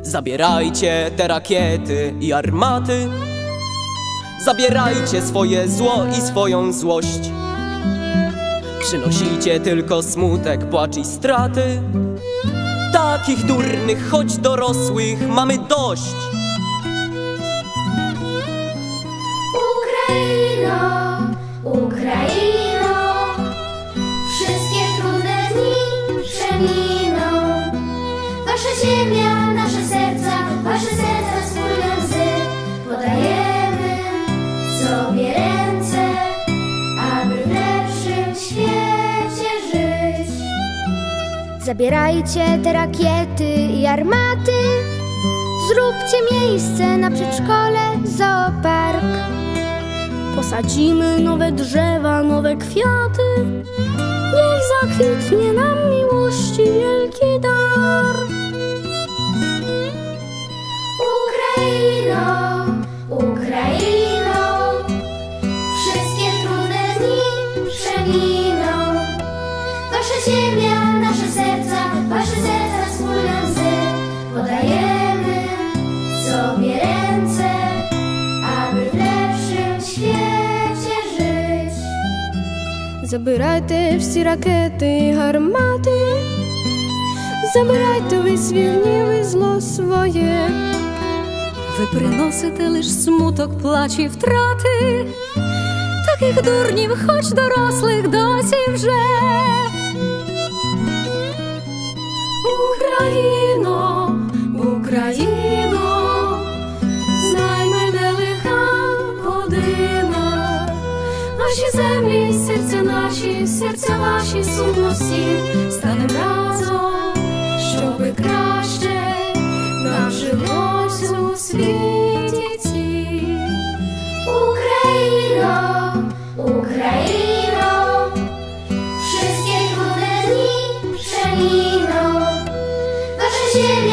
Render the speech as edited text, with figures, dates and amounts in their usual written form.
Zabierajcie te rakiety i armaty, zabierajcie swoje zło i swoją złość. Przynosicie tylko smutek, płacz i straty. Takich durnych, choć dorosłych, mamy dość. Ukraino, Ukraino, wszystkie trudne dni przeminą. Wasza ziemia, nasze serca wspólne łzy. Podajemy sobie ręce, aby w lepszym świecie żyć. Zabierajcie te rakiety i armaty, zróbcie miejsce na przedszkole, zoopark. Posadzimy nowe drzewa, nowe kwiaty, niech zakwitnie nam miłości wielki dar. Ukraino, Ukraino, wszystkie trudne dni przeminą. Wasza ziemia, nasze serca wspólne łzy. Podajemy sobie ręce, aby w lepszym świecie żyć. Забирайте всі ракети і гармати, забирайте ви звільнили зло своє. Ви приносите лиш смуток, плач і втрати, таких дурнів, хоч дорослих досі вже. Україно, Україно, знай мене лиха година. Ваші землі, серця ваші сумно всі, станем разом, щоби краще нам жилось у світі цім. Ukraino, Ukraino, wszystkie trudne dni przeminą. Wasza ziemia,